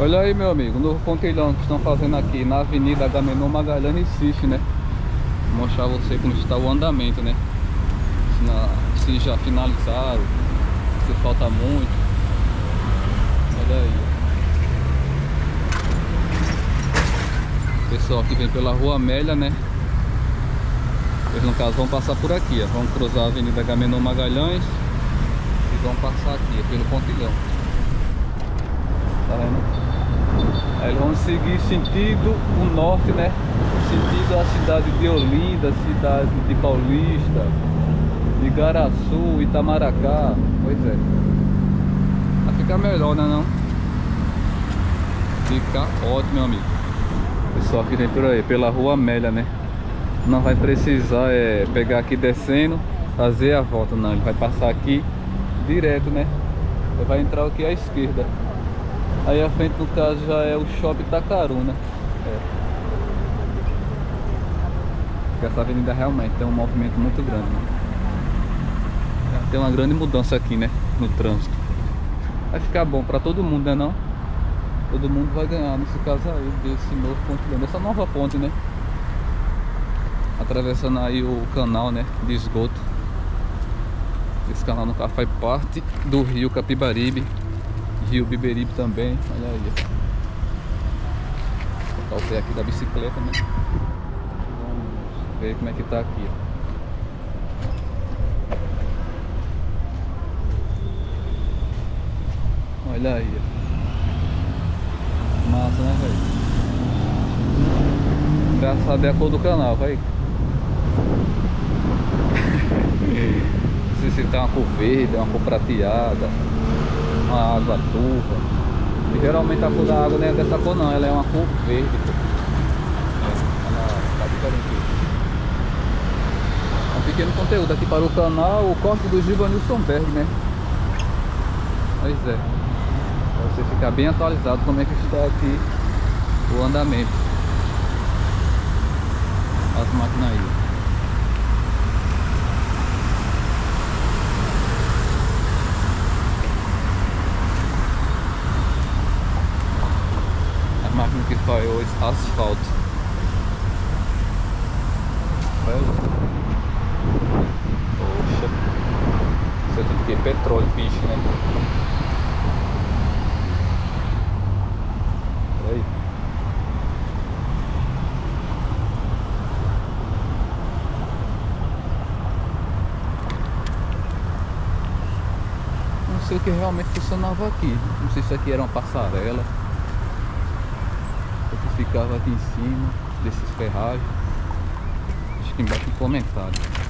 Olha aí, meu amigo, o novo pontilhão que estão fazendo aqui na Avenida Agamenon Magalhães, Recife, né? Vou mostrar a você como está o andamento, né? Se já finalizaram, se falta muito. Olha aí. Pessoal que vem pela Rua Amélia, né? Eles no caso vão passar por aqui, ó. Vão cruzar a Avenida Agamenon Magalhães e vão passar aqui, pelo pontilhão. Tá vendo? Aí eles vão seguir sentido o norte, né? Sentido a cidade de Olinda, cidade de Paulista, de Igaraçu, Itamaracá. Pois é. Vai ficar melhor, né não? Fica ótimo, meu amigo. Pessoal que vem por aí, pela Rua Amélia, né? Não vai precisar pegar aqui descendo, fazer a volta, não. Ele vai passar aqui direto, né? Ele vai entrar aqui à esquerda. Aí a frente, no caso, já é o Shopping Itacaruna. Porque essa avenida realmente tem um movimento muito grande, né? Tem uma grande mudança aqui, né? No trânsito. Vai ficar bom pra todo mundo, né não? Todo mundo vai ganhar nesse caso aí, desse novo pontilhão, dessa nova ponte, né? Atravessando aí o canal, né? De esgoto. Esse canal no caso faz parte do rio Capibaribe, Rio Biberibe também. Olha aí. Vou botar o pé aqui da bicicleta, né? Vamos ver como é que tá aqui, ó. Olha aí, ó. Massa, né, velho? Engraçado é a cor do canal, vai. Não sei se tem uma cor verde, uma cor prateada, uma água turva. E geralmente a cor da água não é dessa cor não, ela é uma cor verde. Ela tá diferente. Um pequeno conteúdo aqui para o canal, o corte do Givanilson Berg, né? Pois é. Pra você ficar bem atualizado como é que está aqui o andamento. As máquinas aí. As máquinas que faz hoje asfalto. Poxa. Isso é tudo que é petróleo, bicho, né? Aí. Não sei o que realmente funcionava aqui. Não sei se aqui era uma passarela, o que ficava aqui em cima desses ferragens. Acho que embaixo no comentário.